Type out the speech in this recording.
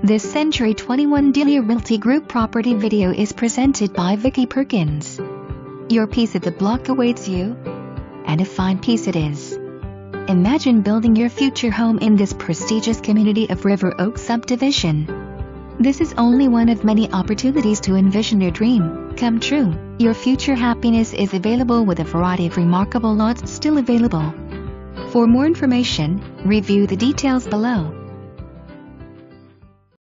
This Century 21 Delia Realty Group property video is presented by Vickie Perkins. Your piece of the block awaits you, and a fine piece it is. Imagine building your future home in this prestigious community of River Oaks Subdivision. This is only one of many opportunities to envision your dream come true. Your future happiness is available with a variety of remarkable lots still available. For more information, review the details below.